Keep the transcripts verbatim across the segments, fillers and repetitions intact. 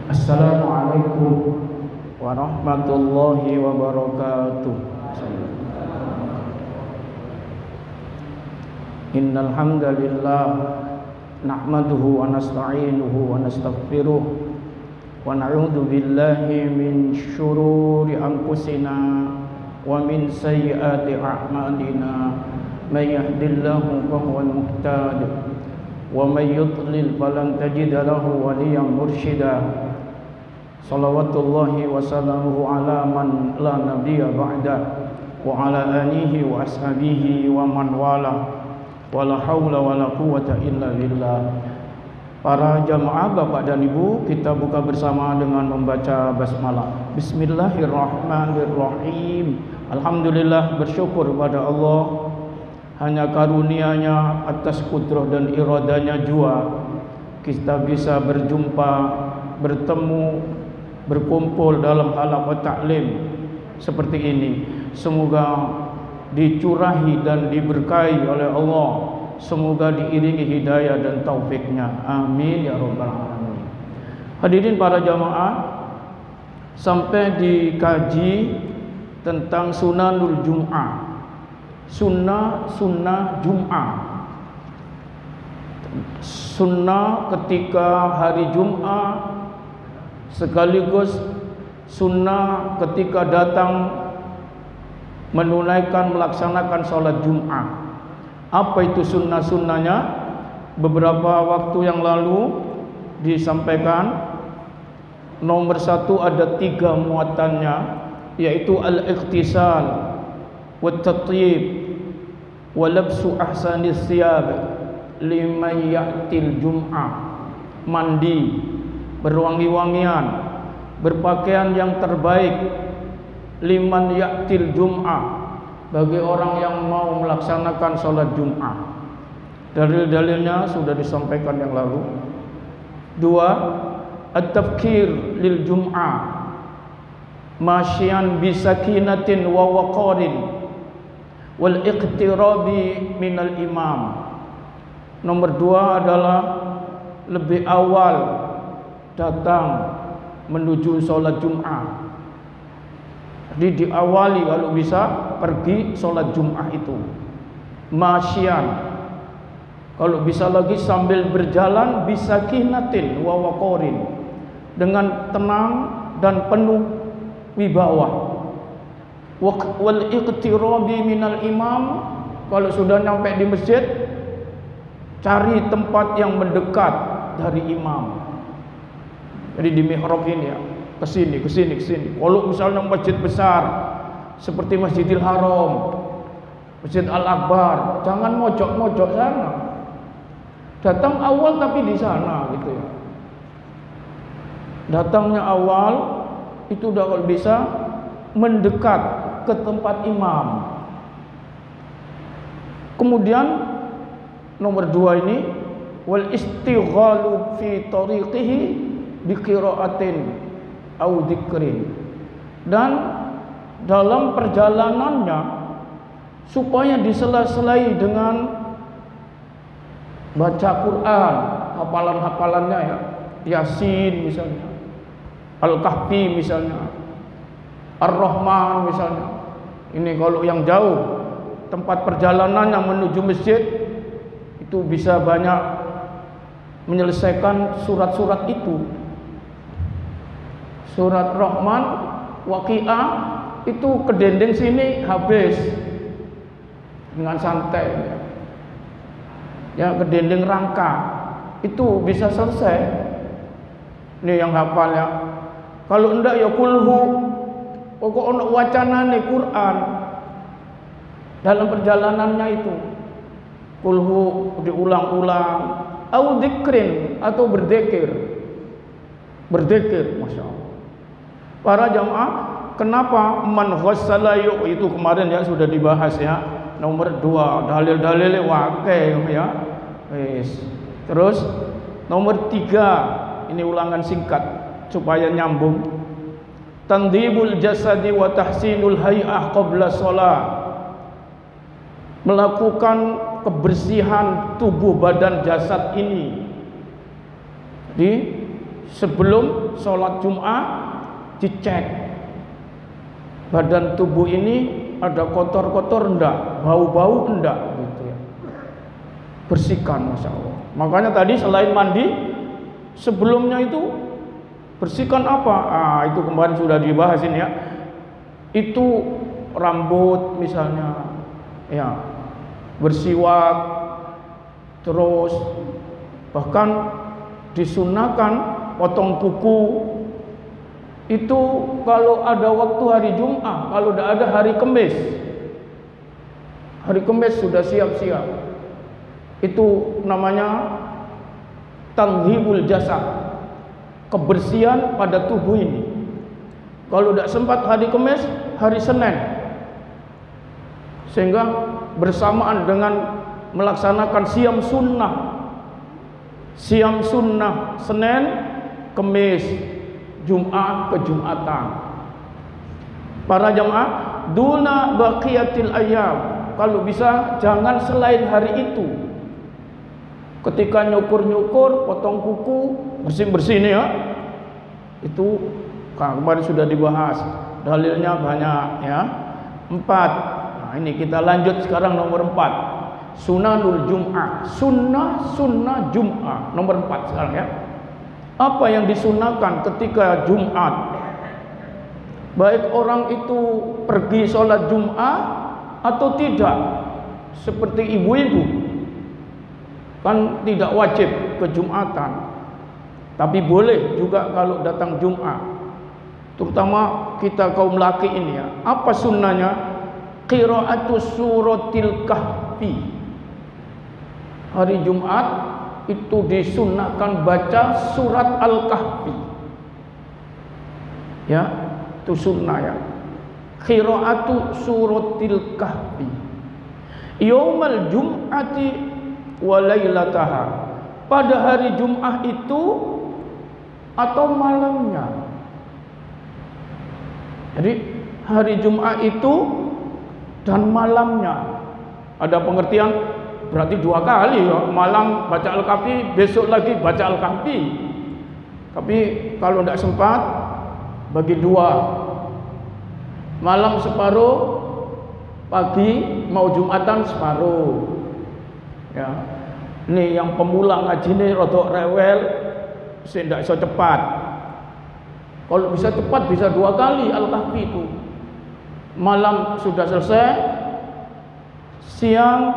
Assalamualaikum warahmatullahi wabarakatuh. Innal hamdalillah nahmaduhu wa nasta'inuhu wa nastaghfiruh wa na'udzu billahi min syururi anfusina wa min sayyiati a'malina. May yahdihillahu fahuwal muhtadi wa may yudlil falan tajida lahu waliyyan mursyida. Shalawatullahi wa salamuhu ala man la nabiyya ba'da wa ala alihi wa ashabihi wa man wala wala haula wala quwwata illa billah. Para jamaah Bapak dan Ibu, kita buka bersama dengan membaca basmalah. Bismillahirrahmanirrahim. Alhamdulillah, bersyukur pada Allah, hanya karunia-Nya atas kudrah dan iradanya jua kita bisa berjumpa, bertemu, berkumpul dalam halaqah taklim seperti ini. Semoga dicurahi dan diberkahi oleh Allah, semoga diiringi hidayah dan taufiknya, amin ya rabbal alamin. Hadirin para jamaah, sampai dikaji tentang sunanul jum'ah, sunnah-sunnah Jum'ah, sunnah ketika hari Jum'ah, sekaligus sunnah ketika datang menunaikan melaksanakan sholat Jum'ah. Apa itu sunnah-sunnahnya? Beberapa waktu yang lalu disampaikan. Nomor satu, ada tiga muatannya, yaitu al-ikhtisal wa tatyib wa labsu ahsanis thiyab liman ya'til Jum'ah. Mandi, berwangi-wangian, berpakaian yang terbaik, liman ya'til Jum'ah, bagi orang yang mau melaksanakan sholat Jum'ah. Dalil-dalilnya sudah disampaikan yang lalu. Dua, at-tafkir lil Jum'ah masyian bisakinatin wa waqarin wal iqtirabi minal imam. Nomor dua adalah lebih awal datang menuju sholat Jum'ah. Jadi diawali kalau bisa pergi sholat Jum'ah itu masyian, kalau bisa lagi sambil berjalan, bisakinatin wa waqarin, dengan tenang dan penuh wibawa. Wal iqtirabi minal imam, kalau sudah sampai di masjid, cari tempat yang mendekat dari imam. Jadi di mihrab ini ya, kesini, kesini, kesini. Kalau misalnya masjid besar seperti Masjidil Haram, Masjid Al-Akbar, jangan mojok-mojok sana. Datang awal tapi di sana gitu ya. Datangnya awal itu udah kalau bisa mendekat ke tempat imam. Kemudian nomor dua ini, wal istighalu fi tariqihi bi qiraatin au dzikrin, dan dalam perjalanannya supaya disela-selai dengan baca Quran, hafalan-hafalannya ya, Yasin misalnya, Al-Kahfi misalnya, Ar-Rahman misalnya. Ini kalau yang jauh tempat perjalanannya menuju masjid, itu bisa banyak menyelesaikan surat-surat itu. Surat Rahman, Waqiah itu ke dinding sini habis dengan santai. Ya, ke dinding rangka itu bisa selesai. Ini yang hafal ya. Kalau enggak ya kulhu, pokok ono wacanane Quran dalam perjalanannya itu. Kulhu diulang-ulang, au dzikrin, atau berzikir. Berzikir, Masya Allah. Para jamaah, kenapa man ghassala, itu kemarin ya sudah dibahas ya. Nomor dua, dalil-dalilnya wakil ya. Yes. Terus nomor tiga, ini ulangan singkat supaya nyambung. Tandhibul jasadi wa tahsinul hay'ah qabla shalah, melakukan kebersihan tubuh badan jasad ini. Jadi sebelum sholat Jumat dicek badan tubuh ini ada kotor-kotor enggak, bau-bau enggak gitu ya. Bersihkan, Masya Allah. Makanya tadi selain mandi, sebelumnya itu bersihkan apa? Ah, itu kemarin sudah dibahas ini ya. Itu rambut misalnya, ya, bersiwak, terus bahkan disunahkan potong kuku. Itu kalau ada waktu hari Jumat, kalau tidak ada hari Kamis. Hari Kamis sudah siap-siap. Itu namanya tanhibul jasad, kebersihan pada tubuh ini. Kalau tidak sempat hari Kamis, hari Senin, sehingga bersamaan dengan melaksanakan siam sunnah. Siam sunnah Senin, Kamis, Jumat ke Jumatan. Para jamaah, duna baqiyatil ayyam. Kalau bisa jangan selain hari itu. Ketika nyukur-nyukur, potong kuku, bersih-bersih ini ya. Itu kemarin sudah dibahas. Dalilnya banyak ya. Empat. Nah, ini kita lanjut sekarang nomor empat. Sunanul Jum'ah. Sunnah sunnah Jum'ah. Nomor empat sekarang ya. Apa yang disunahkan ketika Jumat? Baik orang itu pergi sholat Jumat atau tidak. Seperti ibu-ibu, kan tidak wajib ke Jumatan, tapi boleh juga kalau datang Jumat. Terutama kita kaum laki ini ya. Apa sunnahnya? Qira'atus suratil kahfi. Hari Jumat itu disunahkan baca surat Al-Kahfi. Ya, itu sunnah ya. Qira'atu suratil kahfi yaumal jum'ati wa lailataha. Pada hari Jumat itu atau malamnya. Jadi hari Jumat itu dan malamnya. Ada pengertian berarti dua kali ya. Malam baca Al-Kahfi, besok lagi baca Al-Kahfi. Tapi kalau tidak sempat bagi dua. Malam separuh, pagi mau Jumatan separuh. Ya. Ini yang pemula ngaji ini rodok rewel, tidak bisa cepat. Kalau bisa cepat bisa dua kali Al-Kahfi itu. Malam sudah selesai, siang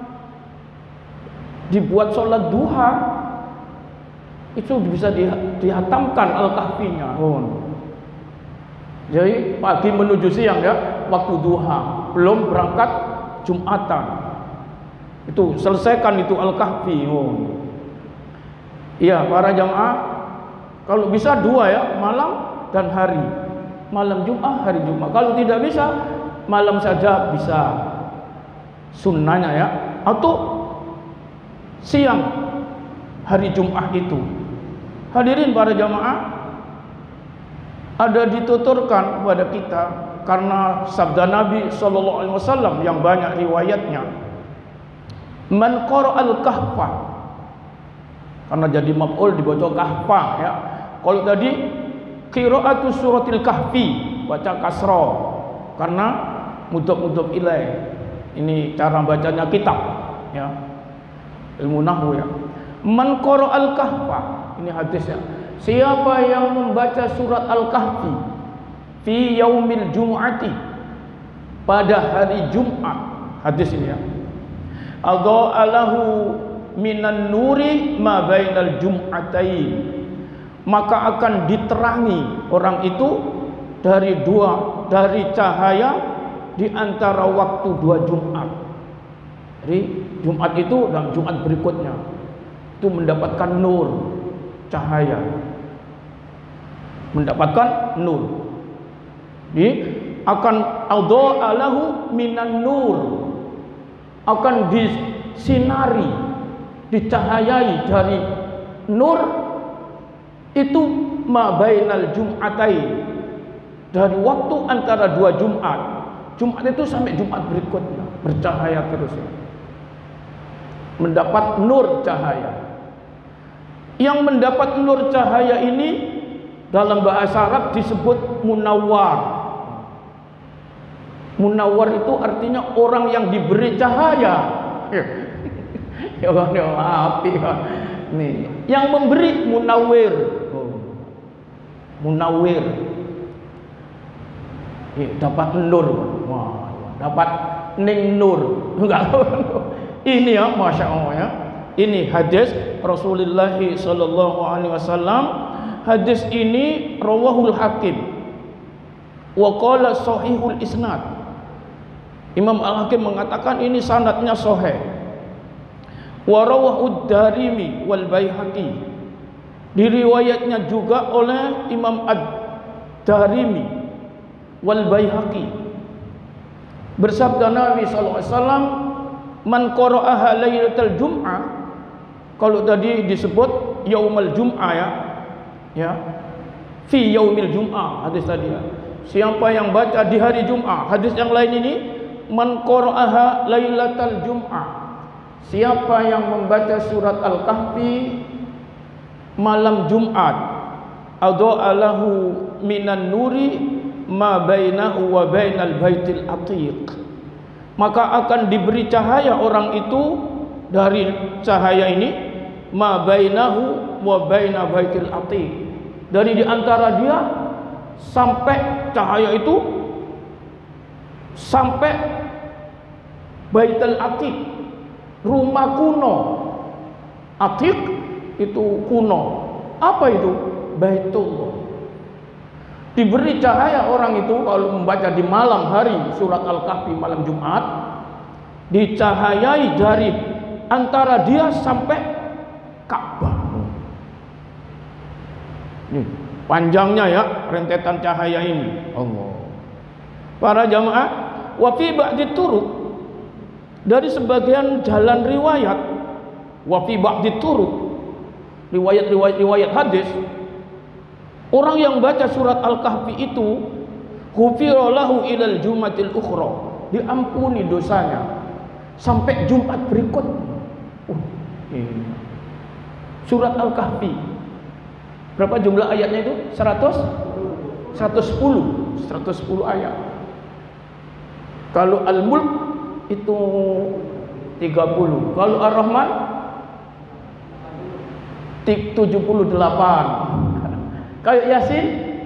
dibuat sholat duha, itu bisa dihatamkan Al-Kahfinya. Oh. Jadi pagi menuju siang ya, waktu duha, belum berangkat Jumatan. Itu selesaikan itu Al-Kahfi. Oh. Iya, para jamaah, kalau bisa dua ya, malam dan hari. Malam Jumat, hari Jumat. Kalau tidak bisa, malam saja bisa. Sunnahnya ya. Atau siang hari Jumat itu. Hadirin para jamaah, ada dituturkan kepada kita karena sabda Nabi sallallahu alaihi wasallam yang banyak riwayatnya. Man qara'al kahfa. Karena jadi maf'ul dibaca kahfa ya. Kalau tadi qira'atu suratil kahfi baca kasra karena mudhaf-mudhaf ilaih. Ini cara bacanya kitab ya. Ilmu nahwu ya. Man qara'al kahfa. Ini hadisnya. Siapa yang membaca surat Al-Kahfi fi yaumil jum'ati, pada hari Jumat, hadis ini ya. Adha'a lahu minan nuri ma bainal jum'atain. Maka akan diterangi orang itu dari dua dari cahaya di antara waktu dua Jumat. Jadi Jumat itu dan Jumat berikutnya itu mendapatkan nur, cahaya, mendapatkan nur. Jadi akan adha'a lahu minan nur, akan disinari, dicahayai dari nur itu ma bainal jum'atain, dari waktu antara dua Jumat. Jumat itu sampai Jumat berikutnya bercahaya terus ya. Mendapat nur cahaya. Yang mendapat nur cahaya ini dalam bahasa Arab disebut munawwar. Munawwar itu artinya orang yang diberi cahaya. Ya api nih. Yang memberi munawwir. Munawwir. Ya, dapat nur. Wah, dapat ning nur. Enggak. Ini ya, masya Allah ya. Ini hadis Rasulullah sallallahu alaihi wasallam. Hadis ini rawahul Hakim wa qala sahihul isnad. Imam Al-Hakim mengatakan ini sanadnya sahih. Wa rawahu Darimi wal Baihaqi. Diriwayatnya juga oleh Imam Ad-Darimi wal Baihaqi. Bersabda Nabi sallallahu alaihi wasallam, man qara'aha lailatal jum'ah. Kalau tadi disebut yaumul jum'ah ya. Ya, fi yaumil jum'ah hadis tadi ya. Siapa yang baca di hari Jumat. Hadis yang lain ini man qara'aha lailatal jum'ah. Siapa yang membaca surat Al-Kahfi malam Jumat, adha'a lahu minan nuri ma bainahu wa bainal baitil atiq. Maka akan diberi cahaya orang itu dari cahaya ini ma bainahu wa baina baitil atiq. Dari di antara dia sampai cahaya itu sampai Baitul Atiq, rumah kuno. Atiq itu kuno. Apa itu? Baitullah. Diberi cahaya orang itu kalau membaca di malam hari surat Al-Kahfi malam Jumat, dicahayai dari antara dia sampai Ka'bah. Nih, panjangnya ya rentetan cahaya ini. Allah. Para jamaah, wa fi ba'di turuq, dari sebagian jalan riwayat, wa fi ba'di turuq, riwayat-riwayat riwayat hadis, orang yang baca surat Al-Kahfi itu ghufira lahu ilal jumatil ukhra, diampuni dosanya sampai Jumat berikutnya. Uh, ini. Surat Al-Kahfi berapa jumlah ayatnya itu? seratus? seratus sepuluh. seratus sepuluh ayat. Kalau Al-Mulk itu tiga puluh. Kalau Ar-Rahman tujuh puluh delapan. Kayak Yasin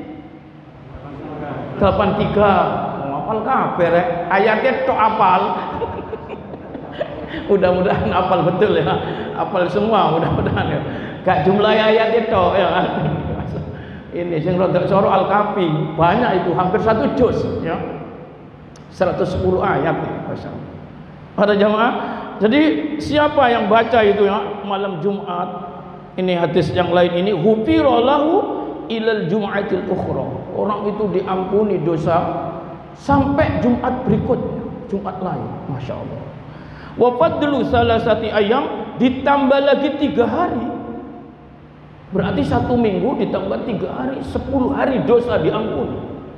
delapan puluh tiga. Ngapal kabeh rek. Ayatnya tok apal. Mudah-mudahan apal betul ya. Apal semua mudah-mudahan ya. Gak jumlah ayat itu ya. Ini sing rodok soro Al-Kahfi banyak itu, hampir satu juz ya. seratus sepuluh ayat ya, masyaallah. Pada jamaah, jadi siapa yang baca itu ya malam Jumat, ini hadis yang lain ini ghufira lahu ilal jum'atil ukhra. Orang itu diampuni dosa sampai Jumat berikutnya, Jumat lain. Masyaallah. Wa fadlu salasati ayam, ditambah lagi tiga hari. Berarti satu minggu ditambah tiga hari, sepuluh hari dosa diampuni.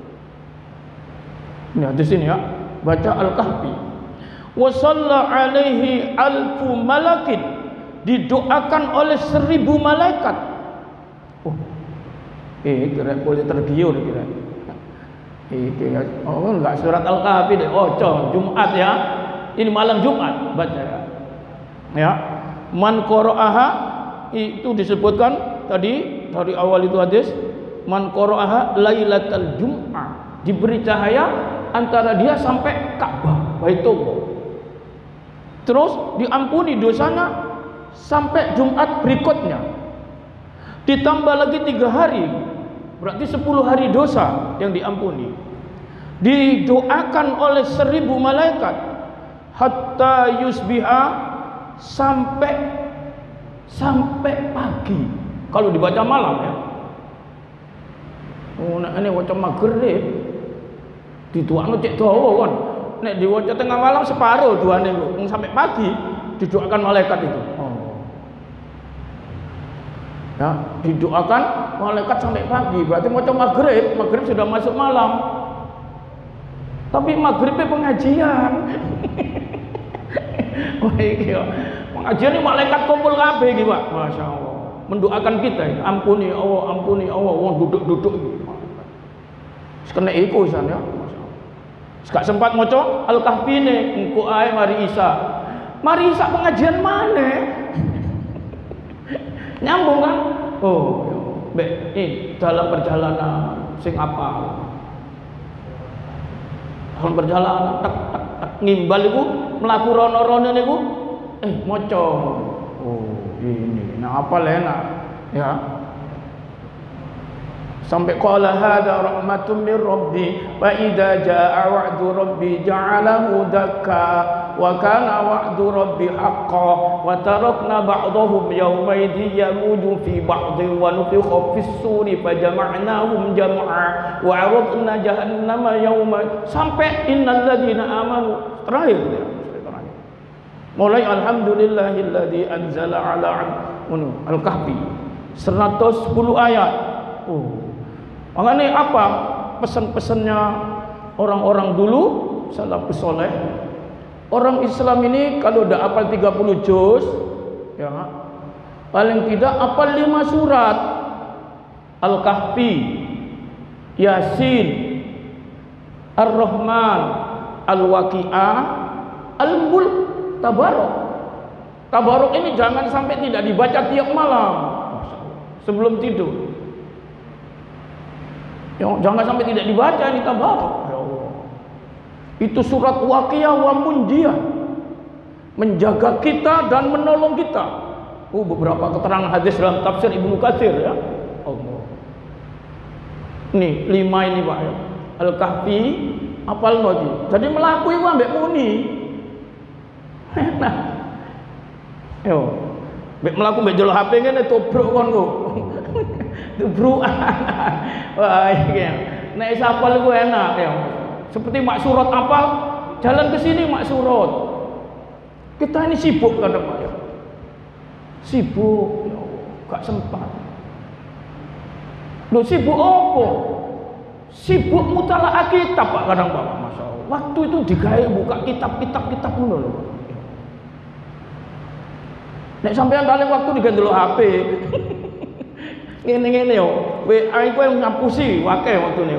Ini hadis ini ya, baca Al-Kahfi. Wa shalla alaihi alfu malakin, didoakan oleh seribu malaikat. Oh, eh kira boleh tergiur kira. Eh kira, oh enggak surat Al-Kahfi deh. Oh, Jumat ya. Ini malam Jumat baca ya. Ya, man qara'aha itu disebutkan tadi dari awal itu hadis, man qara'aha lailatal jum'ah, diberi cahaya antara dia sampai Ka'bah, Baitullah. Terus diampuni dosanya sampai Jumat berikutnya. Ditambah lagi tiga hari, berarti sepuluh hari dosa yang diampuni. Didoakan oleh seribu malaikat hatta yusbiha, sampai sampai pagi. Kalau dibaca malam ya. Oh, nek ini waca maghrib didoakno cek dawa kon. Nek diwaca tengah malam separuh duane kok. Sampai pagi didoakan malaikat itu. Oh. Ya, didoakan malaikat sampai pagi. Berarti waca maghrib, maghrib sudah masuk malam. Tapi maghribnya pengajian. Wah iki ya. Pengajian ini malaikat kumpul kabeh iki, Pak. Masyaallah. mendoakan kita ini, ampuni Allah, ampuni Allah, wong duduk-duduk itu. Kena iku san ya. Gak sempat maca Al-Kahfi ne, engko ae mari Isa. Mari Isa pengajian mana? Nyambung kan? Oh, mbek ini dalam perjalanan sing apa? Dalam perjalanan tek tek tek ngimbal iku mlaku rono-rono niku eh maca. Oh, ini. Nah, apa enak ya. Sampai qala hadza rahmatun min rabbi fa idza jaa wa'du rabbi ja'alahu dakka wa kana wa'du rabbi haqqan wa tarakna ba'dahum yawma idhin yamuju fi ba'dhin wa nufikha fis suri fa jama'nahum jam'a wa 'aradna jahannama yawma sampai innal ladzina amanu terakhir ya. Mulai alhamdulillahilladzi anzala ala al-Kahfi seratus sepuluh ayat. Oh. Makanya apa pesan-pesannya orang-orang dulu salafus saleh? Orang Islam ini kalau udah hafal tiga puluh juz ya, paling tidak hafal lima surat. Al-Kahfi, Yasin, Ar-Rahman, Al-Waqi'ah, Al-Mulk, Tabarok. Tabarok ini jangan sampai tidak dibaca tiap malam sebelum tidur. Ya, jangan sampai tidak dibaca ini tabarok. Ya Allah. Itu surat Waqiah wa Munjiyah, menjaga kita dan menolong kita. Oh, beberapa keterangan hadis dalam tafsir Ibnu Katsir ya. Allah. Nih, lima ini Pak ya. Al-Kahfi apal lagi. Jadi melaku iku ambek muni. Nah. Yo. Mbek melaku mbek jelo H P ngene tobruk kon kok. Tubrukan. Wah, iki. Nek sapal iku enak ya. Seperti mak surat apal, jalan ke sini mak surat. Kita ini sibuk kadang Pak ya. Sibuk, ya Allah, gak sempat. Loh sibuk apa? Sibuk mutalaah kitab Pak kadang Pak. Masya Allah. Waktu itu digawe buka kitab-kitab kitab ngono lho. Nek sampean paling waktu diganti H P. Ngene-ngene yo, W A iku yang ngapusi wakeh waktune.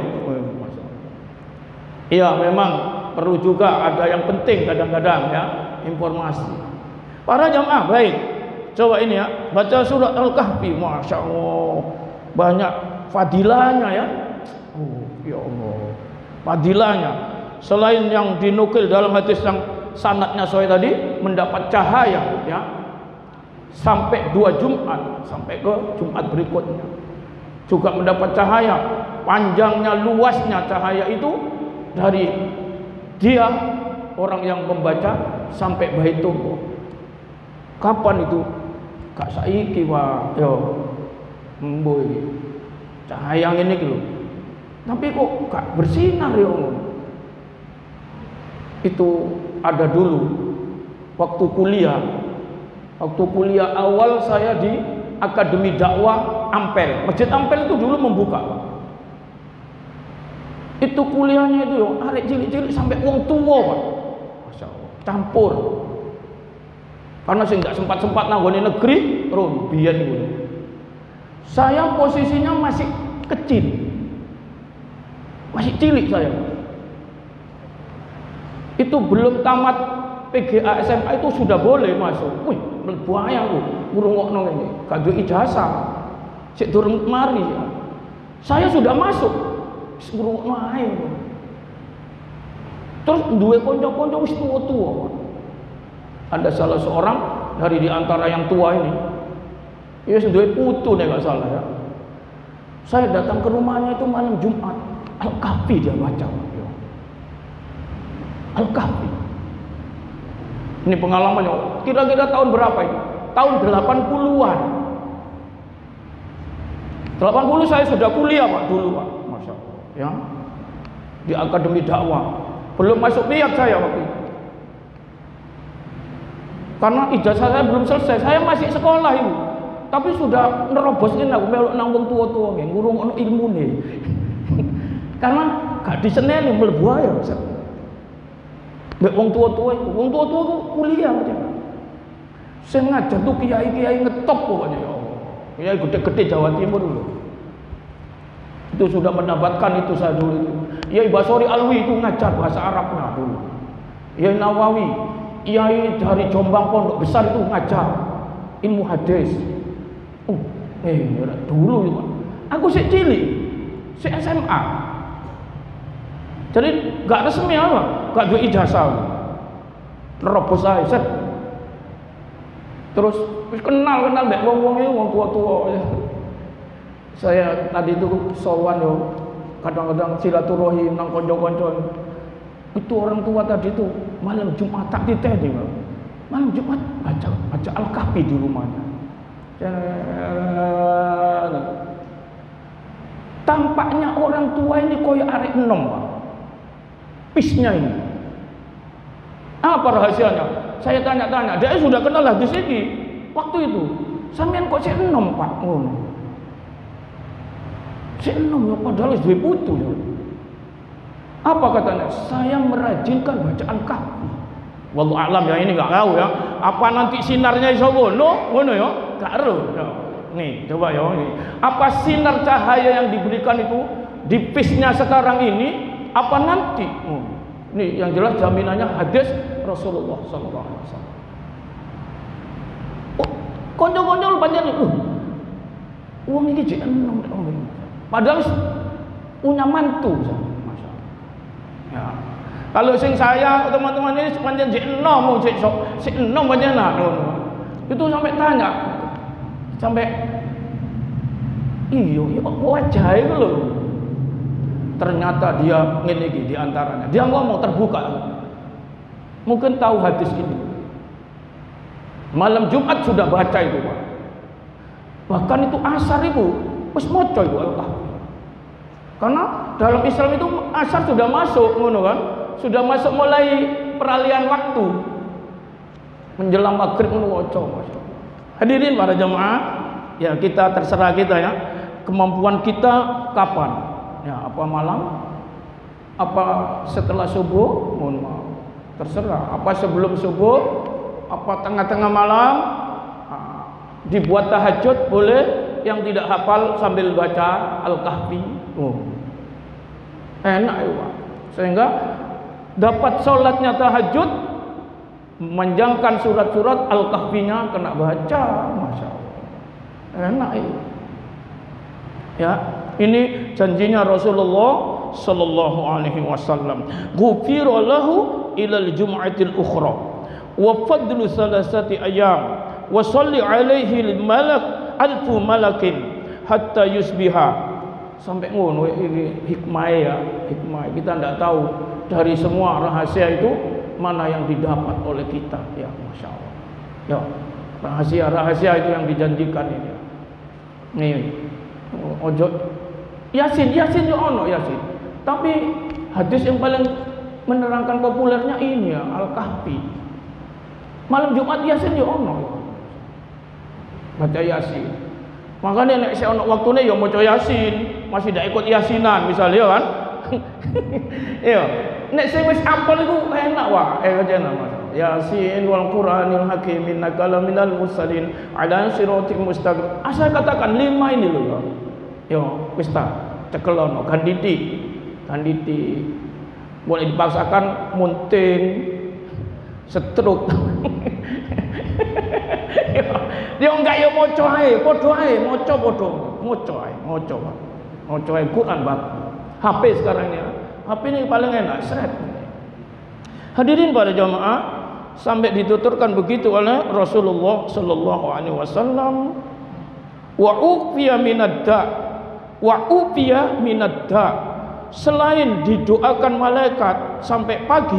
Iya, memang perlu juga ada yang penting kadang-kadang ya, informasi. Para jamaah baik. Coba ini ya, baca surat Al-Kahfi, Masya Allah, banyak fadilahnya ya. Oh, ya Allah, fadilahnya. Selain yang dinukil dalam hadis yang sanadnya sahih tadi, mendapat cahaya ya, sampai dua Jumat, sampai ke Jumat berikutnya juga mendapat cahaya. Panjangnya, luasnya cahaya itu dari dia orang yang membaca sampai Baitullah. Kapan itu? Kak saiki Pak, yo embo iki. Cahaya ngene iki lho. Tapi kok gak bersinar yo. Itu ada dulu waktu kuliah. Waktu kuliah awal saya di Akademi Dakwah Ampel. Masjid Ampel itu dulu membuka. Itu kuliahnya itu yo arek cilik-cilik sampai wong tua Pak. Masya Allah. Campur. Karena saya nggak sempat-sempat nanggone negeri, terus biyen niku. Saya posisinya masih kecil. Masih cilik saya. Itu belum tamat P G A S M A itu sudah boleh masuk. Wih, mlebu ae aku ngrungokno ngene. Gak duwe ijazah. Sik durung mari ya. Saya sudah masuk. Wis ngrungokno ae. Terus duwe kanca-kanca wis tuwa-tuwa. Ada salah seorang dari diantara yang tua ini, ya sudah putu nih nggak salah ya. Saya datang ke rumahnya itu malam Jumat, Al-Kahfi dia baca, ya. Al-Kahfi. Ini pengalamannya. Kira-kira tahun berapa itu? Tahun delapan puluhan. delapan puluh saya sudah kuliah Pak dulu Pak, Masya Allah, ya. Di Akademi Dakwah. Belum masuk niat saya waktu itu. Karena ijazah saya belum selesai, saya masih sekolah itu. Tapi sudah nerobos ini aku melok nang wong tua-tua nggih, ngurungokno ilmune. Karena gak diseneni mlebu ae. Mbek wong tua-tua iku, wong tua-tua ku kuliah aja. Sing ngajar tuh kiai-kiai ngetop pokoknya ya Allah. Kiai gede-gede Jawa Timur loh. Itu sudah mendapatkan itu saya dulu itu. Kiai Basori Alwi itu ngajar bahasa Arabnya dulu. Kiai Nawawi, Kiai dari Jombang Pondok Besar itu ngajar ilmu hadis. Oh, eh dulu itu. Aku sik cilik, sik S M A. Jadi gak resmi apa, gak duwe ijazah. Nerobos ae set. Terus kenal-kenal mbek wong-wong itu wong tua-tua. Saya tadi itu sowan yo, kadang-kadang silaturahim nang kanca-kanca. Itu orang tua tadi itu malam Jumat tak diteni, malam Jumat baca baca Al-Kahfi di rumahnya. Tampaknya orang tua ini koyo arek enom, Pak. Pisnya ini. Apa rahasianya? Saya tanya-tanya, dia sudah kenal hadis ini waktu itu. Sampeyan kok sik enom, Pak? Ngono. Sik enom ya padahal wis duwe putu ya. Apa katanya? Saya merajinkan bacaan Kahfi. Wallahu a'lam ya, ini enggak tahu ya. Apa nanti sinarnya iso ngono? Ngono ya? Enggak ero. Ya. Nih, coba ya ini. Apa sinar cahaya yang diberikan itu di pisnya sekarang ini apa nanti? Oh, ini yang jelas jaminannya hadis Rasulullah sallallahu alaihi wasallam. Oh, konco-konco panjang itu. Wong iki jek enom nek ngomong. Padahal punya mantu, Masya Allah. Ya. Kalau sing saya teman-teman ini panjang jek enom, jek sok, sik enom panjenengan ngono. Itu sampai tanya, sampai iyo, ya wajah itu loh. Ternyata dia ngene iki di antaranya. Dia ngomong terbuka. Mungkin tahu hadis ini. Malam Jumat sudah baca itu, Pak. Bahkan itu asar itu wis maca itu Al-Kahfi. Karena dalam Islam itu asar sudah masuk ngono kan? Sudah masuk mulai peralihan waktu. Menjelang maghrib ngono waca, Masya Allah. Hadirin para jemaah, ya kita terserah kita ya. Kemampuan kita kapan? Ya, apa malam? Apa setelah subuh? Mohon maaf. Terserah. Apa sebelum subuh? Apa tengah-tengah malam? Nah, dibuat tahajud boleh. Yang tidak hafal sambil baca Al-Kahfi. Oh. Enak ya, Pak. Sehingga dapat sholatnya tahajud, memanjangkan surat-surat Al-Kahfinya kena baca. Masya Allah. Enak ya. Ya. Ini janjinya Rasulullah sallallahu alaihi wasallam. Ghufira lahu ilal jum'atil ukhra wa fadlu salasati ayyam wa salli alaihi lil malak alfu malakin hatta yusbiha. Sampai ngono ini hikmah ya, hikmah. Kita tidak tahu dari semua rahasia itu mana yang didapat oleh kita ya, Masya Allah. Ya, rahasia-rahasia itu yang dijanjikan ini. Nih, ojo Yasin, Yasin yo ono Yasin. Tapi hadis yang paling menerangkan populernya ini ya, Al-Kahfi. Malam Jumat Yasin yo ono. Baca Yasin. Makanya nek saya ono waktune yo maca Yasin, masih ndak ikut Yasinan misalnya kan. Iya. Nek sing wis apal iku enak wae eh aja nama. Yasin wal Qur'anil Hakim innaka laminal mursalin ala siratal mustaqim. Asal katakan lima ini loh ya. Yo, wis ta, cekelono ganditi. Ganditi. Boleh dipaksakan munting, stroke. Dia enggak yo maca ae, padha ae, maca padha, maca ae, maca. Maca ae Quran bab. H P sekarang ini. H P ini paling enak, seret. Hadirin para jamaah, sampai dituturkan begitu oleh Rasulullah sallallahu alaihi wasallam. Wa ufiya minadda wa ufiya minadda, selain didoakan malaikat sampai pagi,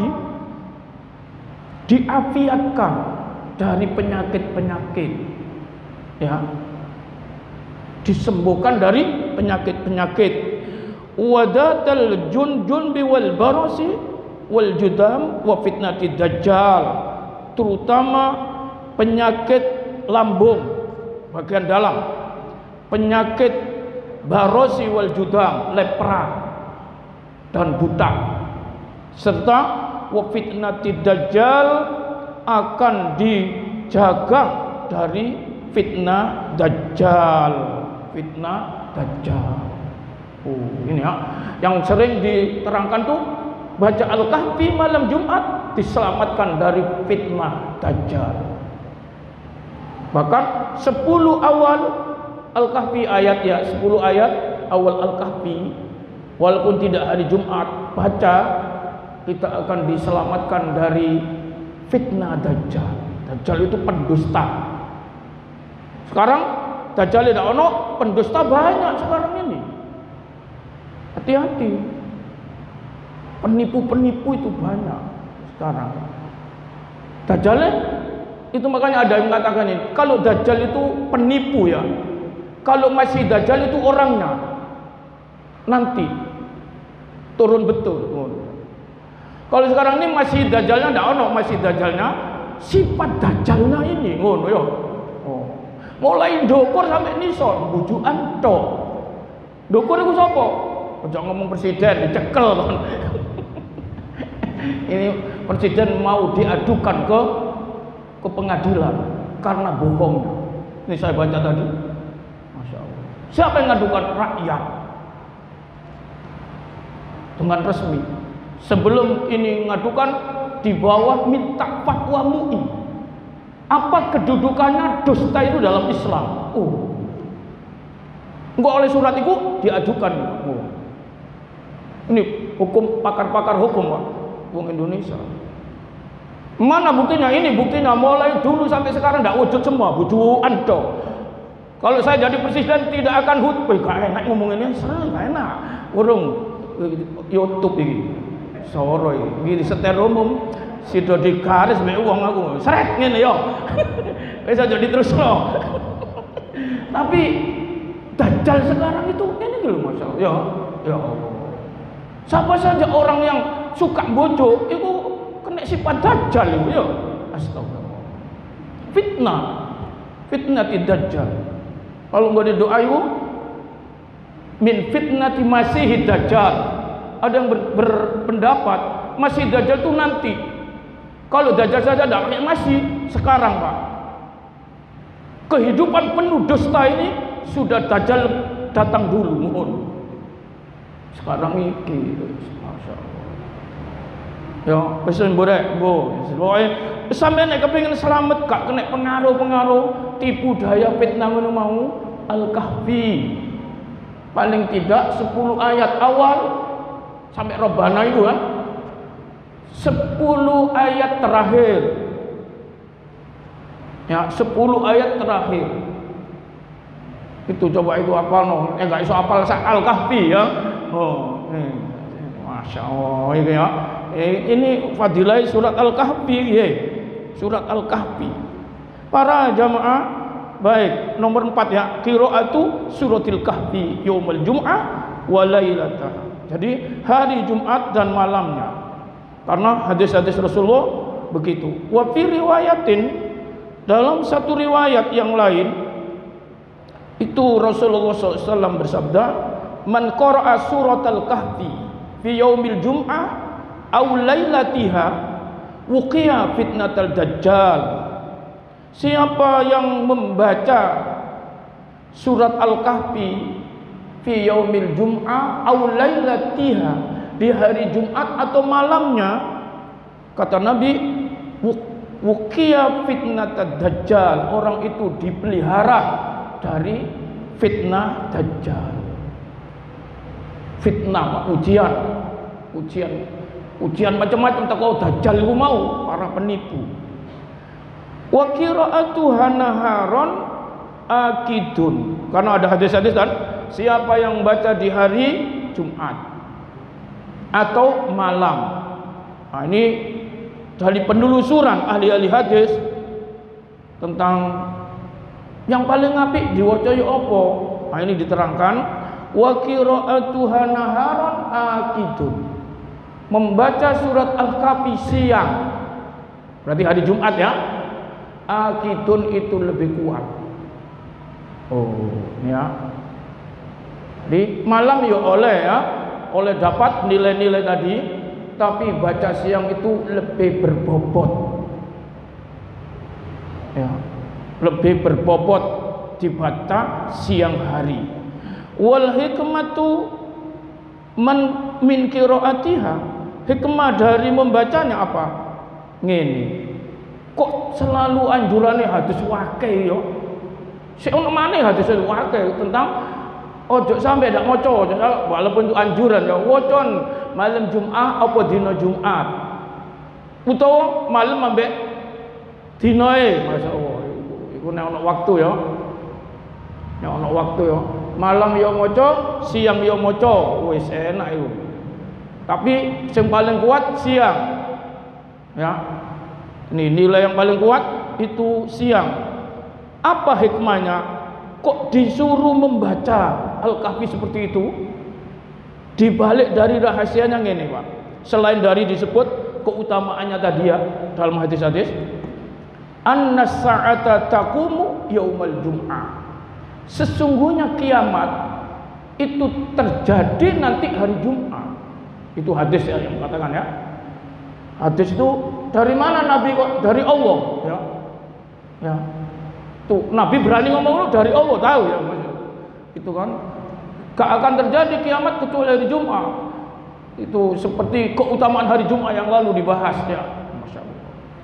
diafiatkan dari penyakit-penyakit ya, disembuhkan dari penyakit-penyakit. Wadatal junjun biwal barasi wal judam wa fitnatid dajjal, terutama penyakit lambung bagian dalam, penyakit barosi wal judam, lepra dan buta, serta wa fitnatid dajjal, akan dijaga dari fitnah Dajjal. Fitnah Dajjal. Oh, ini ya, yang sering diterangkan tuh baca Al-Kahfi malam Jumat diselamatkan dari fitnah Dajjal. Bahkan sepuluh awal Al-Kahfi ayat ya, sepuluh ayat awal Al-Kahfi walaupun tidak hari Jumat baca, kita akan diselamatkan dari fitnah Dajjal. Dajjal itu pendusta. Sekarang Dajjal tidak ono, pendusta banyak sekarang ini. Hati-hati. Penipu-penipu itu banyak sekarang. Dajjal itu, makanya ada yang mengatakan ini, kalau Dajjal itu penipu ya, kalau masih Dajjal itu orangnya nanti turun betul. Kalau sekarang ini masih Dajjalnya tidak ono, masih Dajjalnya sifat Dajjalnya ini ngono ya. Oh. Mulai ndukur sampai nisor bujukan tok. Ndukur iku sapa? Aja ngomong presiden dicekel kan. Ini presiden mau diadukan ke ke pengadilan karena bohong. Ini saya baca tadi. Masya Allah. Siapa yang ngadukan? Rakyat. Dengan resmi. Sebelum ini ngadukan di bawah minta fatwa M U I. Apa kedudukannya dusta itu dalam Islam? Oh. Enggak, oleh surat itu diajukan. Oh. Ini hukum, pakar-pakar hukum Pak, hukum Indonesia. Mana buktinya? Ini buktinya mulai dulu sampai sekarang tidak wujud semua, bujuan dong. Kalau saya jadi presiden tidak akan hutbah, gak enak ngomonginnya, serah gak enak. Urung YouTube ini, soro ini di setel umum, sido di garis me uang aku, seret ngene yo. Bisa jadi terus loh. Tapi Dajjal sekarang itu ini loh masalah. Ya, ya Allah. Siapa saja orang yang suka bojo itu kena sifat Dajjal itu ya. Astagfirullah. Fitnah. Fitnah Dajjal. Kalau nggak didoa itu min fitnati masih Dajjal. Ada yang ber, berpendapat masih Dajjal itu nanti. Kalau Dajjal saja tidak masih sekarang Pak. Kehidupan penuh dusta ini sudah Dajjal datang dulu mohon. Sekarang ini Masya Allah. Ya, pesan boleh, bo. Pokoknya sampai nek kepengin selamat gak kena pengaruh-pengaruh tipu daya fitnah ngono mau, Al-Kahfi. Paling tidak sepuluh ayat awal sampai Rabbana itu kan. sepuluh ayat terakhir. Ya, sepuluh ayat terakhir. Itu coba itu apal no. Eh enggak iso apal sak Al-Kahfi ya. Oh, eh. Masya Allah ini ya. Eh, ini fadilah surat Al-Kahfi ya. Surat Al-Kahfi. Para jamaah baik, nomor empat ya, qiraatu suratil kahfi yaumul jum'ah wa lailataha. Jadi hari Jumat dan malamnya. Karena hadis-hadis Rasulullah begitu. Wa fi riwayatin, dalam satu riwayat yang lain itu Rasulullah shallallahu alaihi wasallam bersabda, man qara'a suratal kahfi fi yaumil jum'ah aw lailatiha wuqiya fitnatal dajjal. Siapa yang membaca surat Al-Kahfi fi yaumil jum'ah aw lailatiha, di hari Jumat atau malamnya, kata Nabi, wuqiya fitnatad dajjal, orang itu dipelihara dari fitnah dajjal. Fitnah, ujian, ujian, ujian macam-macam. Tak kau dajjal itu mau para penipu. Wa qiraatu hanaharon akidun, karena ada hadis-hadis kan, siapa yang baca di hari Jumat atau malam. Nah, ini dari penelusuran ahli-ahli hadis tentang yang paling apik diwaca ya apa. Nah, ini diterangkan wa qiraatu hanaharon akidun, membaca surat Al-Kahfi siang, berarti hari Jumat ya. Akidun itu lebih kuat. Oh ya. Di malam ya oleh ya, oleh dapat nilai-nilai tadi, tapi baca siang itu lebih berbobot. Ya. lebih berbobot dibaca siang hari. Wal hikmatu man min qiraatiha, hikmah dari membacanya apa? Ngene. Kok selalu anjurane hadis wake yo? Sik ono maneh hadis wake tentang ojo sampai ndak maca, walaupun itu anjuran ya, wocon malam Jumat apa dina Jumat. Utawa malam ambek dinae, masyaallah. Iku nek ono waktu ya. Nek ono waktu ya. Malam ya maca, siang ya maca, wis enak iku. Tapi yang paling kuat siang. Ya. Ini nilai yang paling kuat itu siang. Apa hikmahnya? Kok disuruh membaca Al-Kahfi seperti itu? Dibalik dari rahasianya ngene, Pak. Selain dari disebut keutamaannya tadi ya dalam hadis-hadis, annas sa'ata taqumu yaumal jum'ah. Sesungguhnya kiamat itu terjadi nanti hari Jumat. Itu hadis ya yang katakan ya. Hadis itu dari mana Nabi kok? Dari Allah ya. Ya. Tuh Nabi berani ngomong dari Allah, tahu ya Mas. Itu kan gak akan terjadi kiamat kecuali hari Jumat. Itu seperti keutamaan hari Jumat yang lalu dibahas ya. Masya Allah.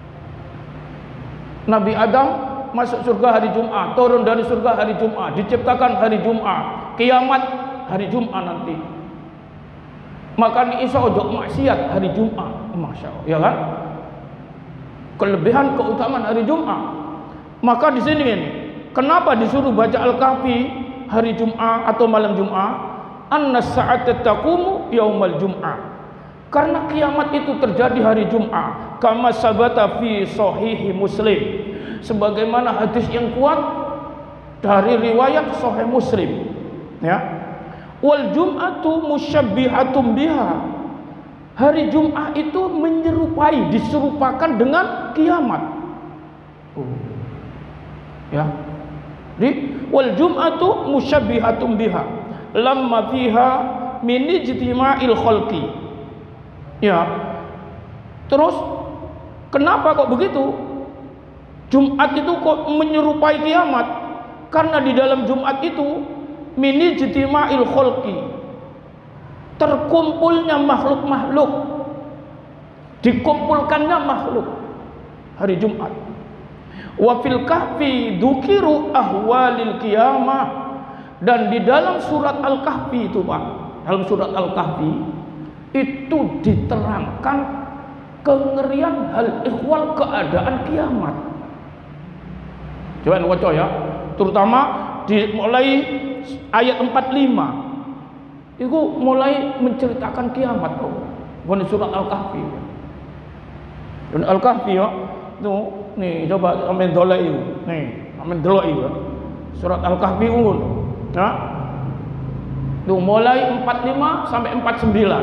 Nabi Adam masuk surga hari Jumat, turun dari surga hari Jumat, diciptakan hari Jumat, kiamat hari Jumat nanti. Maka ni Isa ojo maksiat hari Jumat, masya Allah, ya kan? Kelebihan keutamaan hari Jumat. Maka di sini ini, kenapa disuruh baca Al-Kahfi hari Jumat atau malam Jumat? Annas sa'ata taqumu yaumal Jum'ah. Karena kiamat itu terjadi hari Jumat. Kama sabata fi sahihi Muslim. Sebagaimana hadis yang kuat dari riwayat Sahih Muslim. Ya. Wal Jum'atu musyabbihatun biha. Hari Jumat itu menyerupai, diserupakan dengan kiamat. Oh. Ya. Jadi wal Jum'atu musyabbihatun biha. Lamma fiha min ijtima'il khalqi. Ya. Terus kenapa kok begitu? Jumat itu kok menyerupai kiamat? Karena di dalam Jumat itu min ijtima'il khalqi, terkumpulnya makhluk-makhluk, dikumpulkannya makhluk hari Jumat. Wa fil kahfi dzukiru ahwalil qiyamah, dan di dalam surat Al-Kahfi itu Pak, dalam surat Al-Kahfi itu diterangkan kengerian hal ihwal keadaan kiamat. Coba baca ya, terutama di mulai ayat empat puluh lima itu mulai menceritakan kiamat kok. Di surat Al-Kahfi. Dan Al-Kahfi ya, tuh nih coba amen dolai itu. Nih, amen delok itu. Surat Al-Kahfi un. Ya. Tuh mulai empat puluh lima sampai empat puluh sembilan.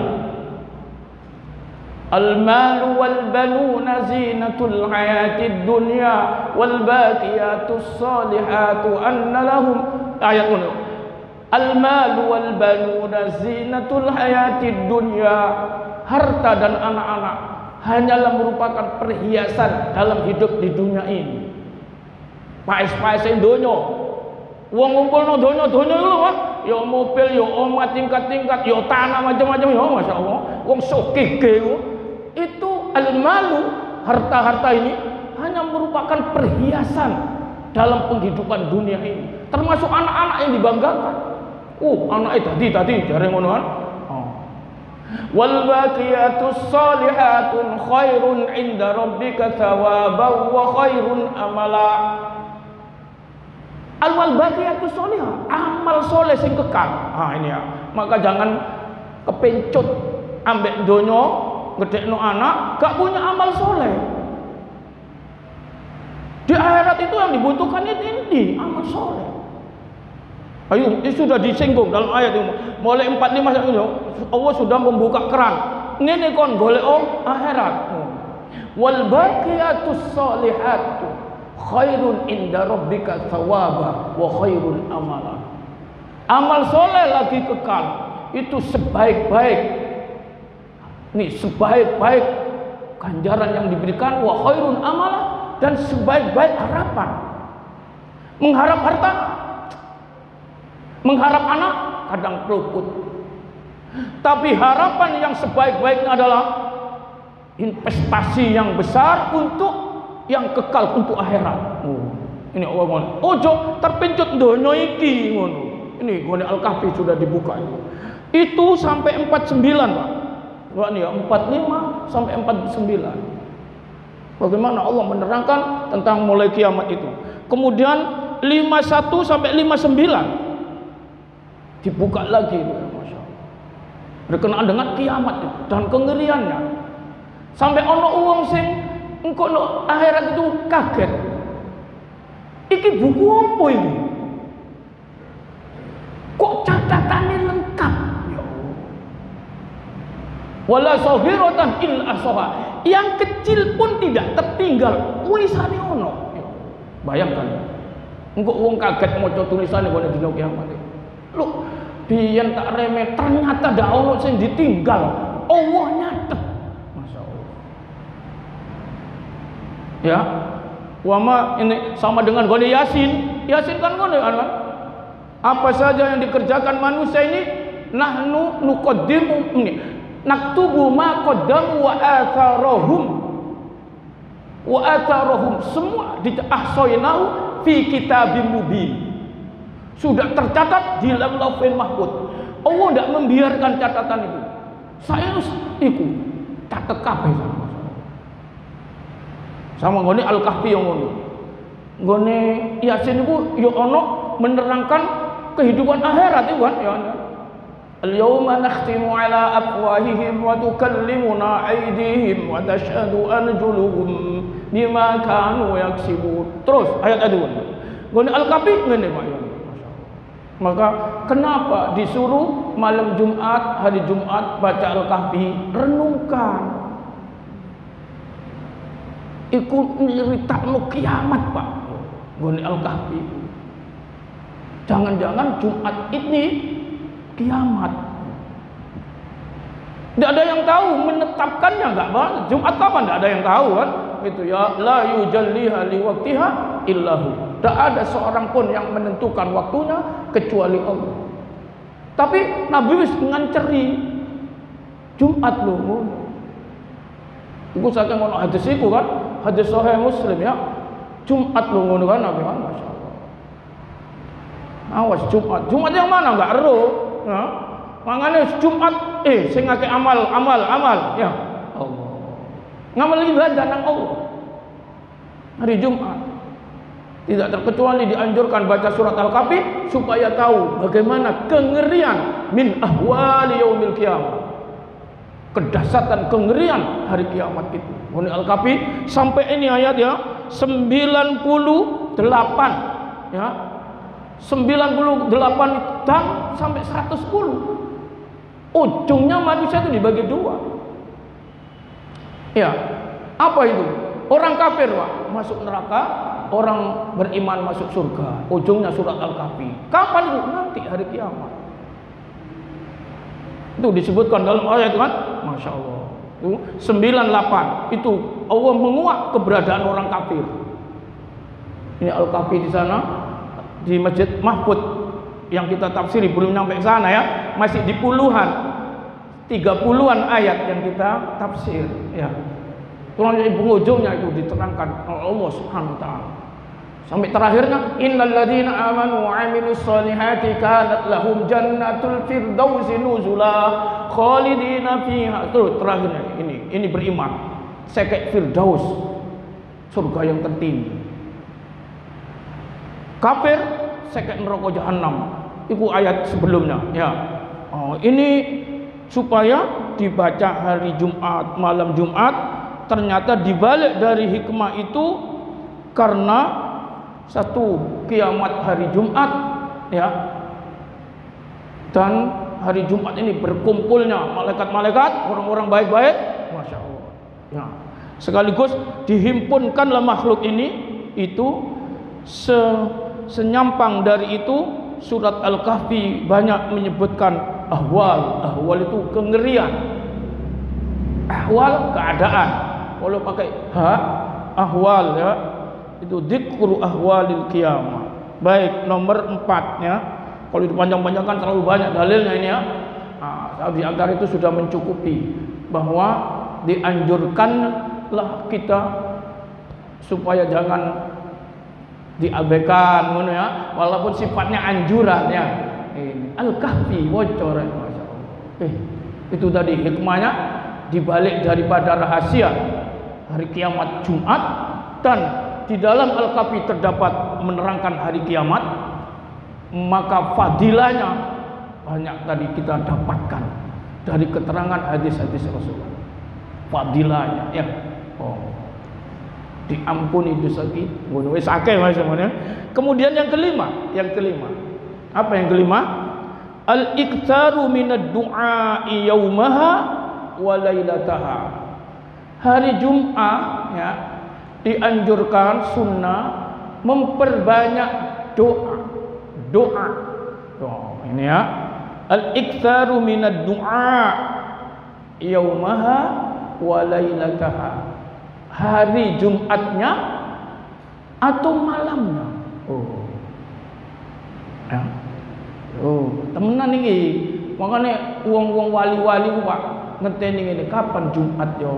Al-malu wal banuna zinatul hayatid dunya wal baqiyatus salihatu anna lahum, ayat ini. Al-malu wal banuna zinatul hayatid dunya, harta dan anak-anak hanyalah merupakan perhiasan dalam hidup di dunia ini. Paes-paes donya. Wong ngumpulno donya-donya lho, Pak. Ya mobil, ya omah tingkat-tingkat, ya tanah macam-macam, ya masyaallah. Wong sokege itu al-malu, harta-harta ini hanya merupakan perhiasan dalam penghidupan dunia ini. Termasuk anak-anak yang dibanggakan. Uh, anaknya tadi tadi jarang ngono kan. Oh. Wal baqiyatus salihatun khairun 'inda rabbika thawaban wa khairun amala. Al-wal baqiyatus salihah, amal soleh sing kekal. Ah ini ya. Maka jangan kepencut ambek donya, ngedekno anak, gak punya amal soleh. Di akhirat itu yang dibutuhkan itu ini amal soleh. Ayo, ini sudah disinggung dalam ayat ini. Mulai empat puluh lima sampai Allah sudah membuka keran. Ngene kon golek oh akhirat. Wal baqiyatus salihatu khairun inda rabbika thawaba wa khairun amala. Amal soleh lagi kekal itu sebaik-baik, nih sebaik-baik ganjaran yang diberikan, wa khairun amala, dan sebaik-baik harapan. Mengharap harta, mengharap anak kadang luput. Tapi harapan yang sebaik-baiknya adalah investasi yang besar untuk yang kekal, untuk akhirat. Oh, ini orang ojo terpencet donya iki ngono. Ini gone Al-Kahfi sudah dibuka itu. Itu sampai empat puluh sembilan, Pak. Wah, ini ya empat puluh lima sampai empat puluh sembilan. Bagaimana Allah menerangkan tentang mulai kiamat itu. Kemudian lima puluh satu sampai lima puluh sembilan dibuka lagi itu, Masya Allah. Berkenaan dengan kiamat itu dan kengeriannya. Sampai ono uang sing engko no akhirat itu kaget. Iki buku apa ini? Kok catatannya lengkap? Ya Allah. Wala sahiratan illa ahsaha. Yang kecil pun tidak tertinggal. Tulisannya ono. Ya. Bayangkan. Engko wong kaget maca tulisannya pada dina kiamat. Loh, biyen tak remeh ternyata ndak ono sing ditinggal. Allah nyatet. Masyaallah. Ya. Wama ini sama dengan gone Yasin. Yasin kan ngono kan? Apa saja yang dikerjakan manusia ini nahnu nuqaddimu ini naktubu ma qaddamu wa atharahum wa atharahum semua diahsaynahu fi kitabim mubin. Sudah tercatat di dalam Lauhul Mahfuz. Allah tidak membiarkan catatan itu. Saya ikut catat kabeh sama. Sama ngene Al-Kahfi yang ngono. Ngene Yasin iku ya ono menerangkan kehidupan akhirat itu kan ya. Al-yawma nakhtimu ala afwahihim wa tukallimuna aydihim wa tashhadu arjuluhum bima kanu yaksibun. Terus ayat itu. Ngene Al-Kahfi ngene Pak ya. Maka kenapa disuruh malam Jumat, hari Jumat baca Al-Kahfi, renungkan. Iku nyeritakno kiamat, Pak. Ngene Al-Kahfi. Jangan-jangan Jumat ini kiamat. Tidak ada yang tahu menetapkannya, enggak Pak? Jumat kapan? Tidak ada yang tahu kan? Itu ya la yujalliha liwaqtiha illahu. Tidak ada seorang pun yang menentukan waktunya kecuali Allah. Tapi Nabi wis nganceri Jumat lho. Iku saking ngono hadis iku kan, hadis sahih Muslim ya. Jumat lho ngono kan Nabi kan, masyaallah. Awas Jumat. Jumat yang mana enggak ero. Ya. Mangane Jumat eh sing ngake amal, amal, amal ya. Allah. Ngamal ibadah nang Allah. Hari Jumat. Tidak terkecuali dianjurkan baca surat Al-Kahfi supaya tahu bagaimana kengerian min ahwali yaumil qiyamah. Kedahsyatan kengerian hari kiamat itu. Ini Al-Kahfi sampai ini ayat ya sembilan puluh delapan ya. sembilan puluh delapan dan sampai seratus sepuluh. Ujungnya manusia itu dibagi dua. Ya. Apa itu? Orang kafir, Pak, masuk neraka, orang beriman masuk surga. Ujungnya surat Al-Kahfi. Kapan itu? Nanti hari kiamat. Itu disebutkan dalam ayat itu kan? Masya Allah. Itu sembilan puluh delapan. Itu Allah menguak keberadaan orang kafir. Ini Al-Kahfi di sana di Masjid Mahfud yang kita tafsiri belum sampai sana ya, masih di puluhan, tiga puluhan ayat yang kita tafsir ya. Kurang dari penghujungnya itu diterangkan oleh Allah Subhanahu wa taala. Sampai terakhirnya innal ladzina amanu wa 'amilus solihati kanat lahum jannatul firdausi nuzula khalidina fiha. Terus terakhirnya ini, ini beriman. Sekek firdaus, surga yang tertinggi. Kafir sekek neraka jahanam. Itu ayat sebelumnya ya. Oh, ini supaya dibaca hari Jumat, malam Jumat. Ternyata dibalik dari hikmah itu karena satu kiamat hari Jumat ya, dan hari Jumat ini berkumpulnya malaikat-malaikat, orang-orang baik-baik, masya Allah ya. Sekaligus dihimpunkanlah makhluk ini itu se senyampang dari itu surat Al-Kahfi banyak menyebutkan ahwal. Ahwal itu kengerian, ahwal keadaan. Kalau pakai ha ahwal ya, itu dzikru ahwalil qiyamah Baik, nomor empat ya. Kalau dipanjang-panjangkan terlalu banyak dalilnya ini ya. Nah, di antara itu sudah mencukupi bahwa dianjurkanlah kita supaya jangan diabaikan ngono ya, walaupun sifatnya anjuran ya. Ini Al-Kahfi bocor, masyaallah. Eh, itu tadi hikmahnya dibalik daripada rahasia hari kiamat Jumat, dan di dalam Al-Kahfi terdapat menerangkan hari kiamat, maka fadilahnya banyak tadi kita dapatkan dari keterangan hadis-hadis Rasulullah. Fadilahnya ya. Oh. Diampuni dosa kita. Ngono wis akeh Mas semuanya. Kemudian yang kelima, yang kelima. Apa yang kelima? Al-iktsaru minad du'a yaumaha wa lailataha. Hari Jumat ya dianjurkan sunnah memperbanyak doa. Doa. Oh, ini ya. Al-iktsaru minad du'a yaumaha wa lailataha. Hari Jumatnya atau malamnya. Oh. Ya. Oh, temenan iki. Makane wong-wong wali-wali ku Pak ngeteni ngene, kapan Jumat ya?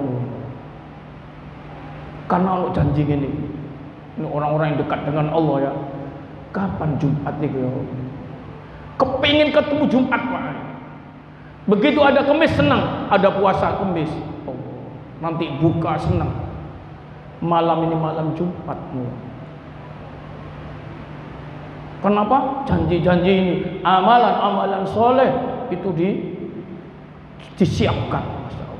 Karena ono janji ngene. Ini orang-orang yang dekat dengan Allah ya. Kapan Jumat iki ya? Kepingin ketemu Jumat Pak. Begitu ada Kamis senang, ada puasa Kamis. Oh, nanti buka senang. Malam ini malam Jumatmu. Kenapa? Janji-janji ini, amalan-amalan soleh itu di, disiapkan.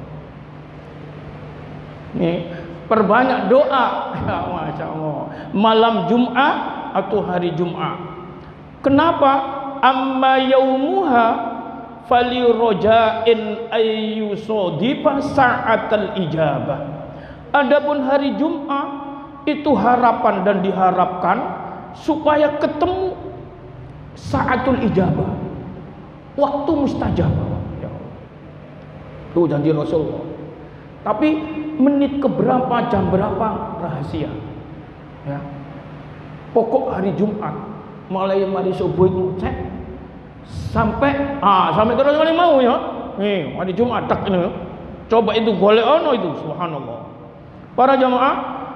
Ini perbanyak doa, ya, Masya Allah. Malam Jumat atau hari Jumat. Kenapa? Amma yaumuha fali roja'in ayyusodifa sa'atal ijabah. Adapun hari Jumat itu harapan dan diharapkan supaya ketemu saatul ijabah, waktu mustajabah. Ya Allah. Itu janji Rasulullah. Tapi menit keberapa, jam berapa rahasia. Ya. Pokok hari Jumat mulai mari subuh itu cek sampai ah sampai terus kali mau ya. Nih, hari Jumat tak ini. Coba itu golek ono itu, subhanallah. Para jamaah,